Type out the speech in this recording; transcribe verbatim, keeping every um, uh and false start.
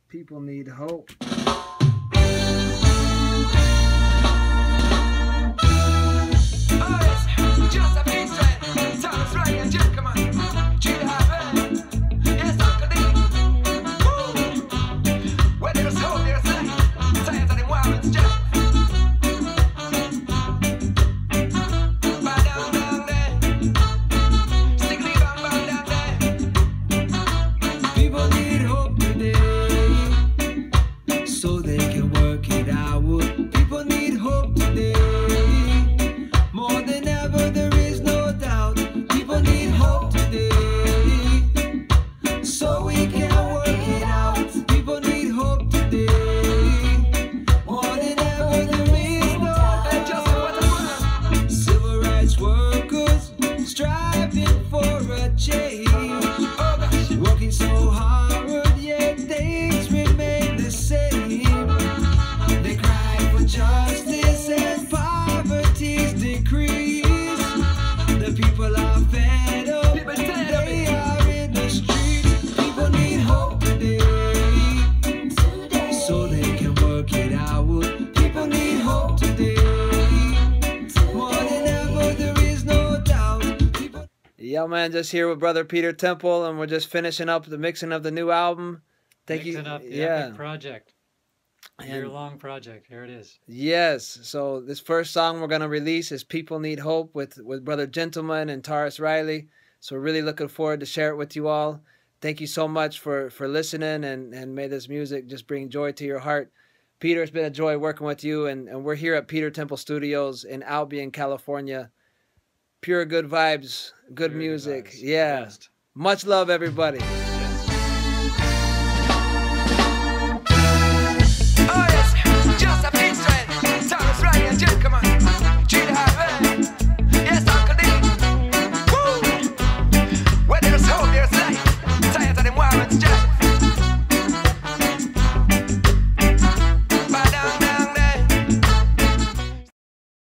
People Need Hope. Yo, man, just here with Brother Peter Temple, and we're just finishing up the mixing of the new album. Thank mixing you. Up the yeah. epic project. Year-long project. Here it is. Yes. So this first song we're going to release is People Need Hope with, with Brother Gentleman and Tarrus Riley. So we're really looking forward to share it with you all. Thank you so much for, for listening, and, and may this music just bring joy to your heart. Peter, it's been a joy working with you, and, and we're here at Peter Temple Studios in Albion, California. Pure good vibes, good Pure music. good vibes. Yeah. Best. Much love, everybody.